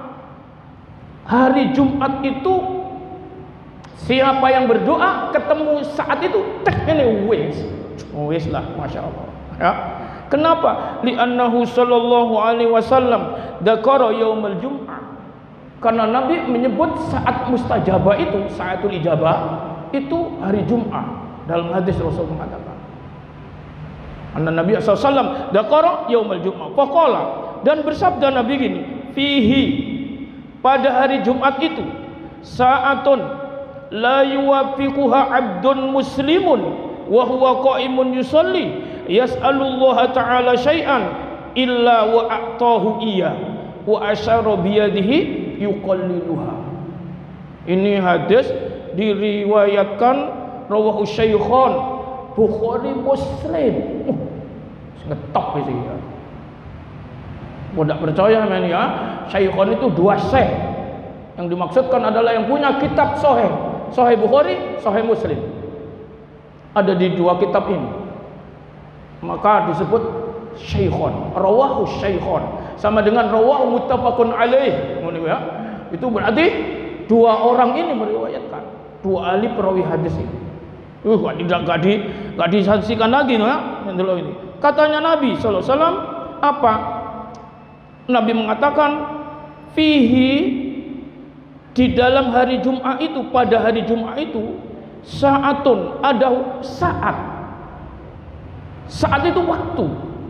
hari Jumat itu siapa yang berdoa ketemu saat itu tek ini wis wis lah, Masya Allah ya. Kenapa? Li'annahu sallallahu alaihi wasallam dzakara yaumul jum'ah. Karena Nabi menyebut saat mustajabah itu, saatul ijabah itu hari Jumat. Dalam hadis Rasul mengatakan, Anna Nabi sallallahu alaihi wasallam dzakara yaumul jum'ah. Faqala, dan bersabda Nabi gini, fihi, pada hari Jumat itu, saatun la yuwafiquha abdun muslimun wa huwa qa'imun yusalli yas'alullaha ta'ala syai'an illa wa a'tahu iya wa asyara biyadihi yuqalliluha. Ini hadis diriwayatkan rawahu Syaikhan Bukhari Muslim. Uh, ngetop sih ya. Tidak percaya men ya, Syaikhan itu dua syekh. Yang dimaksudkan adalah yang punya kitab Sahih, Sahih Bukhari, Sahih Muslim. Ada di dua kitab ini. Maka disebut Syaikhan, rawahu Syaikhan. Sama dengan rawahu muttafaqun alaih. Ya. Itu berarti dua orang ini meriwayatkan, dua ahli perawi hadis ini. Uh, tidak enggak di enggak disaksikan lagi no ya. Ini. Katanya Nabi sallallahu alaihi wasallam apa? Nabi mengatakan fihi, di dalam hari Jumat itu, pada hari Jumat itu saatun, ada saat. Saat itu waktu.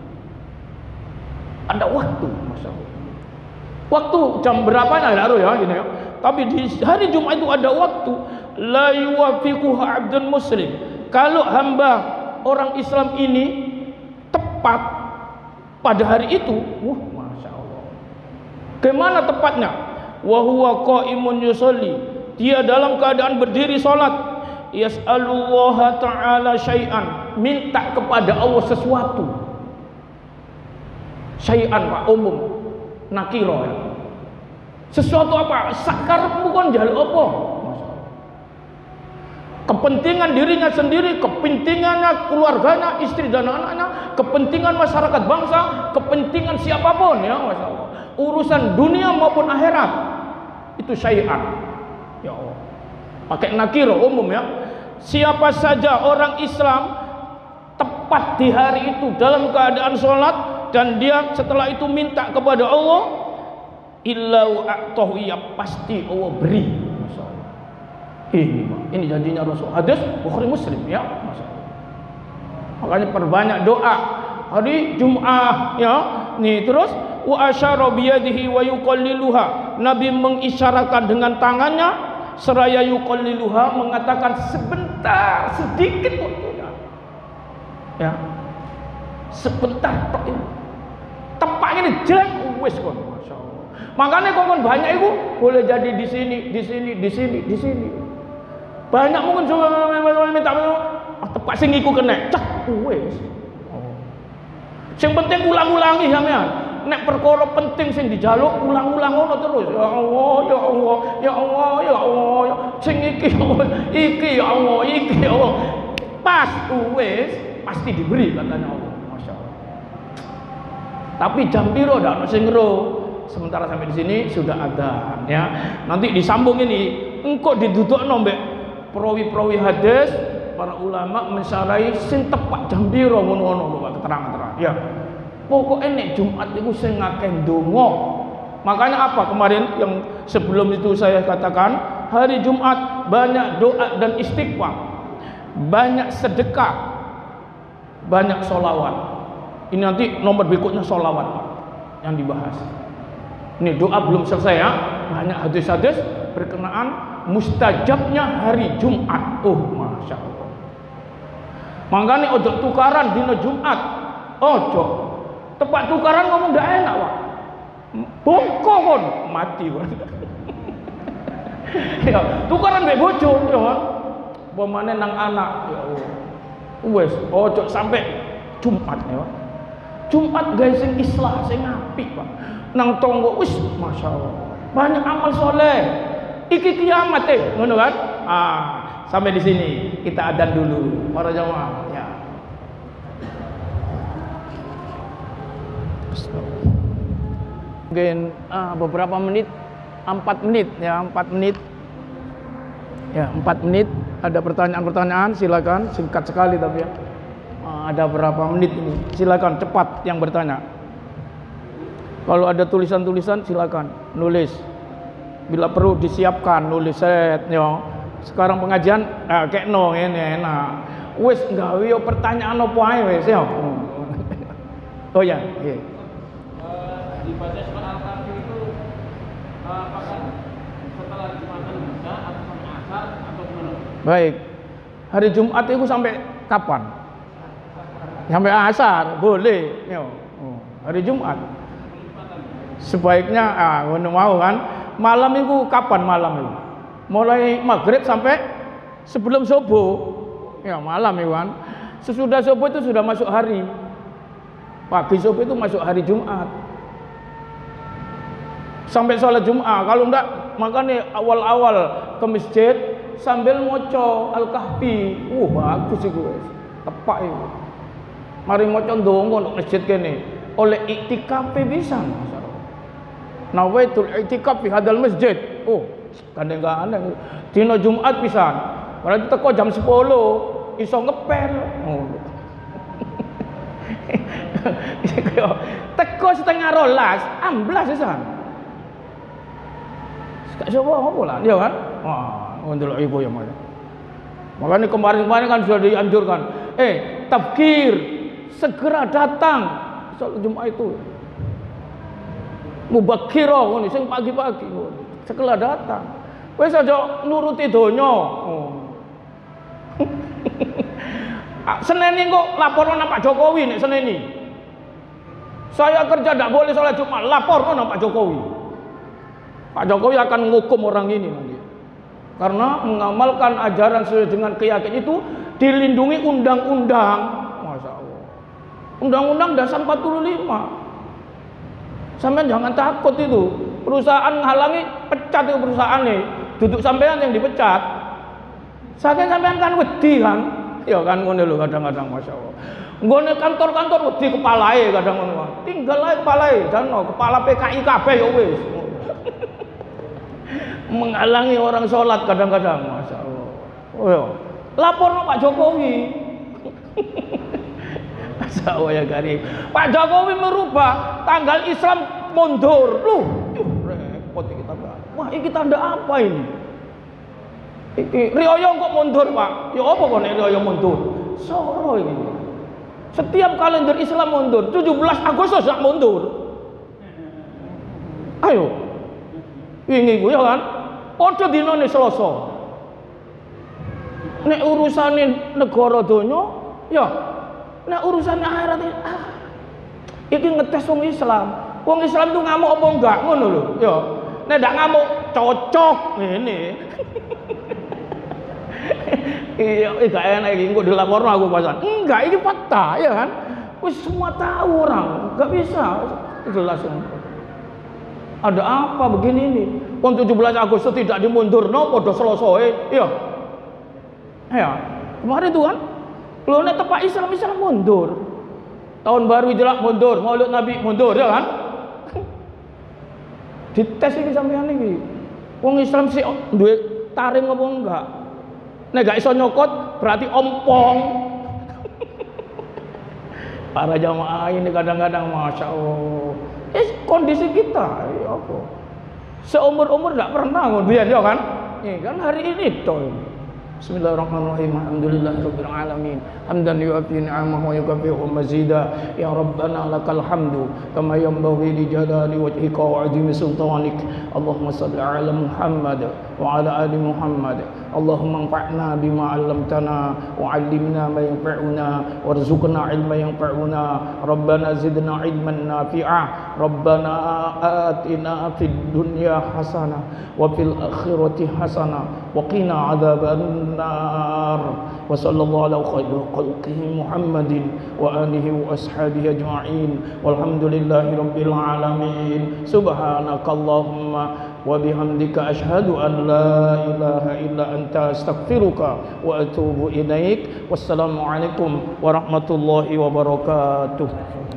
Ada waktu, Masya Allah. Waktu jam berapanya enggak tahu ya gini ya. Tapi di hari Jumat itu ada waktu, la yuwafiquha abdun muslim. Kalau hamba orang Islam ini tepat pada hari itu, wah, Masya Allah. Kemana tepatnya? Wa huwa qa'imun yusolli, dia dalam keadaan berdiri salat. Yas'alullaha ta'ala syai'an, minta kepada Allah sesuatu. Syai'an Pak, umum, nakiro ya. Sesuatu apa? Sakarepmu kon njaluk apa? kepentingan dirinya sendiri, kepentingannya keluarganya, istri dan anak-anaknya, kepentingan masyarakat bangsa, kepentingan siapapun ya, Masya Allah. Urusan dunia maupun akhirat itu syai'an. Ya Allah. Pakai nakiro umum ya. Siapa saja orang Islam tepat di hari itu dalam keadaan sholat dan dia setelah itu minta kepada Allah, illau a'tahu, ya pasti Allah beri. Masyaallah. Ini, ini janjinya Rasul. Hadis Bukhari Muslim ya. Masyaallah. Makanya perbanyak doa hari Jumat ya. Nih terus wa asyara biyadihi wa yuqalliluha. Nabi mengisyaratkan dengan tangannya seraya yuqalliluha, mengatakan sebentar, sedikit waktunya. Ya. Sebentar tok ini. Tepaknya ini jelek wis kon. Masyaallah. Makanya kon banyak itu boleh jadi di sini, di sini, di sini, di sini. Banyak mungkin coba minta tepak sing iku kena. Cek wis. Sing penting ulang-ulangi sampean. Nek perkara penting sing dijaluk ulang-ulang ngono terus. Ya Allah, ya Allah, ya Allah, ya Allah. Ya. Sing iki ya Allah, iki ya Allah, iki ya Allah. Pas wis pasti diberi katanya Allah. Masya Allah. Tapi jam piro ndak ono sing ngero. Sementara sampai di sini sudah ada ya. Nanti disambung ini engko didudukno mbek perawi-perawi hadis, para ulama mensarai sing tepak jam piro ngono-ngono lho keterangan-keterangan. Ya. Pokoknya nek Jumat itu sing ngakeh ndonga. Makanya apa kemarin yang sebelum itu saya katakan, hari Jumat banyak doa dan istighfar, banyak sedekah, banyak sholawat. Ini nanti nomor berikutnya sholawat yang dibahas. Ini doa belum selesai ya. Banyak hadis-hadis berkenaan mustajabnya hari Jumat. Oh, masya Allah. Makanya ojo tukaran dino Jumat. Ojo. Tepat tukaran ngomong ndak enak, Pak. Bongko kon mati kon. Ya, tukaran mbek bojo ya, Pak. Pemane nang anak ya Allah. Wes, ojo sampai Jumat ya, Pak. Jumat guys sing islah, sing apik, Pak. Nang tonggo wis masyaallah. Banyak amal soleh. Iki kiamat eh, ngono kan? Ah, sampai di sini kita adzan dulu para jamaah ya. Mungkin ah, beberapa menit, empat menit ya, empat menit ya, empat menit. Ada pertanyaan-pertanyaan, silakan, singkat sekali tapi ya. Ah, ada berapa menit ini? Silakan cepat yang bertanya. Kalau ada tulisan-tulisan silakan nulis. Bila perlu disiapkan nulis set ya. Sekarang pengajian ah, kayak no ini enak. Wis gawe yo pertanyaan apa ae wis ya. Oh ya, iya. Dibaca surat Al-Kahfi itu apakah setelah Jumatan bisa atau sampai asar atau gimana? Baik. Hari Jumat itu sampai kapan? Sampai asar, boleh. Ya. Oh, hari Jumat. Sebaiknya ah ngono mau kan. Malam itu kapan malam itu? Mulai maghrib sampai sebelum subuh. Ya, malam itu kan. Sesudah subuh itu sudah masuk hari. Pagi subuh itu masuk hari Jumat. Sampai sholat Jumat. Kalau enggak, makanya awal-awal ke masjid sambil ngoco Al-Kahfi. Uh, bagus itu. Tepak itu. Mari ngoco ndonga untuk masjid kene. Oleh iktikaf bisa. Nawaitul iktikaf fi hadal masjid. Oh, gandeng-gandeng. Dino Jumat pisan. Berarti teko jam sepuluh iso ngepel. Oh. Teko setengah rolas, amblas pisan. Gak coba apa lah, ya kan? Wah, untuk ibu yang mana? Makanya kemarin-kemarin kan sudah dianjurkan. Eh, tabkir, segera datang sholat Jumat itu. Mubakiro, ini sing pagi-pagi, segera datang. Wes aja nuruti donya. Oh. Senin ini kok laporan Pak Jokowi nih Senin ini. Saya kerja tidak boleh sholat Jumat, lapor Pak Jokowi. Pak Jokowi akan menghukum orang ini nanti. Karena mengamalkan ajaran sesuai dengan keyakinan itu dilindungi undang-undang. Masya Allah. Undang-undang dasar empat puluh lima. Sampai jangan takut itu. Perusahaan menghalangi, pecat itu perusahaan nih. Duduk sampean yang dipecat. Saking sampean kan wedi kan. Ya kan ngono lho kadang-kadang masyaallah. Nggone kantor-kantor wedi kepalae kadang ngono. Tinggal ae kepalae, dan kepala P K I kabeh ya wis. Menghalangi orang sholat kadang-kadang, masya Allah. Oh ya, lapor no Pak Jokowi. Masya Allah ya Karim. Pak Jokowi merubah tanggal Islam mundur. Loh, repot kita Pak. Wah, ini tanda apa ini? Iki Rioyo kok mundur Pak? Ya apa kok nek Rioyo mundur? Soro ini. Setiap kalender Islam mundur. tujuh belas Agustus gak mundur. Ayo. Ini gue ya kan. Padha dinane Selasa. Nek urusane negara donya, ya. Nek urusane akhirat ah. Iki ngetes wong Islam. Wong Islam itu ngamuk apa enggak ngono lho. Ya. Nek ndak ngamuk cocok ngene. Iya, gak enak iki engko dilaporno aku pasan. Enggak, ini fakta ya kan. Wis semua tahu orang, enggak bisa jelas. Ada apa begini ini? Pon tujuh belas Agustus tidak dimundurno padha Selosoe, iya. Ya, kemarin tuh kan. Lho nek tepak Islam Islam mundur. Tahun baru jelak mundur, Maulid Nabi mundur ya kan? Dites iki sampean iki. Wong Islam sih duwe taring apa enggak? Nek gak iso nyokot berarti ompong. Para jamaah ini kadang-kadang masya Allah. Eh, kondisi kita, ya apa? Seumur-umur tidak pernah kemudian ya kan? Ini kan hari ini toh. Bismillahirrahmanirrahim. Alhamdulillahirabbil alamin. Hamdan yu'affi ni'amahu wa yukafi'u mazida. Ya Rabbana lakal hamdu kama yanbaghi li jalali wajhika wa 'azimi sultanik. Allahumma shalli 'ala Muhammad wa 'ala ali Muhammad. Allahumma anfa'na bima 'allamtana wa 'allimna ma yanfa'una warzuqna 'ilman yanfa'una. Rabbana zidna 'ilman nafi'a. Rabbana atina fid dunya hasanah wa fil akhirati hasanah wa qina 'adzaban nar. Wa sallallahu ala khairi khalqihi Muhammadin wa alihi wa ashabihi ajma'in. Walhamdulillahi rabbil alamin. Subhanakallahumma wa bihamdika asyhadu an la ilaha illa anta astaghfiruka wa atubu ilaik. Wassalamu alaikum warahmatullahi wabarakatuh.